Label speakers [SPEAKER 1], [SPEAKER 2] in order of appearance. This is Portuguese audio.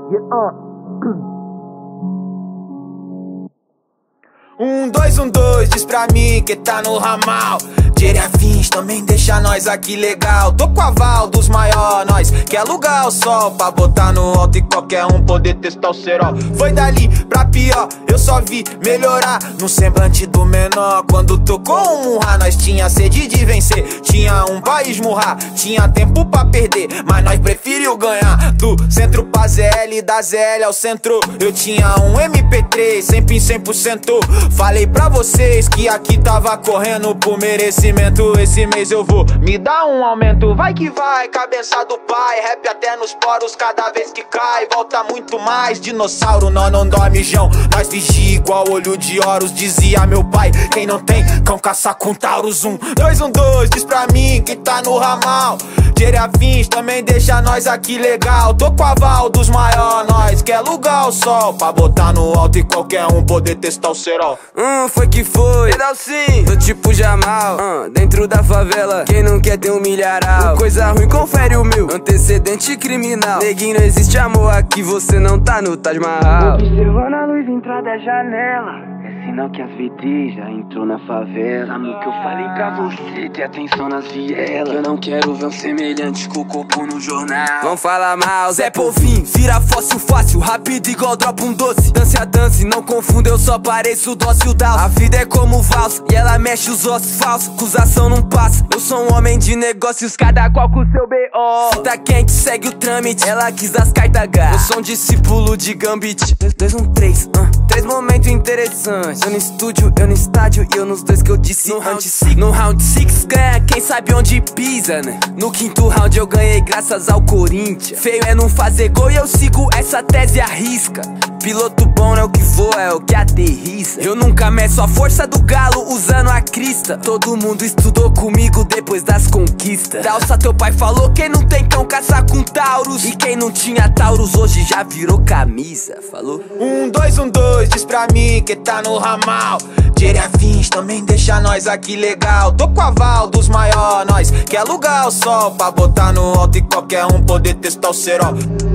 [SPEAKER 1] Um, dois, diz pra mim que tá no ramal. Diria fins, também deixa nós aqui legal. Tô com a aval dos maior, nós quer alugar o sol pra botar no alto e qualquer um poder testar o cerol. Foi dali pra pior, eu só vi melhorar no semblante do menor. Quando tocou um murra, nós tinha sede de vencer. Tinha um pra esmurrar, tinha tempo pra perder, mas nós preferiu ganhar. Do centro pra ZL, da ZL ao centro. Eu tinha um MP3, sempre em 100%. Falei pra vocês que aqui tava correndo por merecimento. Esse mês eu vou me dar um aumento. Vai que vai, cabeça do pai. Rap até nos poros, cada vez que cai volta muito mais. Dinossauro não dorme, Jão. Nós vigia igual olho de Horus, dizia meu pai. Quem não tem, cão caça com Taurus. Dois, diz pra mim que tá no ramal. Diria fins, também deixa nós aqui legal. Tô com a aval dos maior, nós quer alugar o sol pra botar no alto e qualquer um poder testar o cerol.
[SPEAKER 2] Foi que foi, sim, do tipo Jamal. Dentro da favela, quem não quer ter um milharal? Coisa ruim, confere o meu antecedente criminal. Neguinho, não existe amor aqui, você não tá no Taj Mahal.
[SPEAKER 3] Observando a luz entrar da janela, é sinal que as VD já entrou na favela. Sabe o que eu falei pra você? Ter atenção nas vielas. Eu não quero ver um semelhante com o corpo no jornal.
[SPEAKER 2] Vão falar mal, Zé Povinho, vira fácil, rápido igual dropa um doce. Dance a dance, não confunda, eu só pareço dócil dal. A vida é como valsa, e ela mexe os ossos falsos. Acusação não passa, eu sou um homem de negócios, cada qual com seu B.O. Se tá quente, segue o trâmite, ela quis as cartas H. Eu sou um discípulo de Gambit. 2, 1, 3, 3 momentos interessantes. Eu no estúdio, eu no estádio e eu nos dois que eu disse antes. No round 6 ganha quem sabe onde pisa, né? No quinto round eu ganhei graças ao Corinthians. Feio é não fazer gol e eu sigo essa tese à risca. Piloto bom não é o que voa, é o que aterriza. Eu nunca meço a força do galo usando a crista. Todo mundo estudou comigo depois das conquistas. Dalsa, teu pai falou, quem não tem cão caça com Taurus. E quem não tinha Taurus hoje já virou camisa, falou?
[SPEAKER 1] Dois, diz pra mim que tá no ramal. Diria fins, também deixa nós aqui legal. Tô com a aval dos maior, nós quer alugar o sol pra botar no alto e qualquer um poder testar o cerol.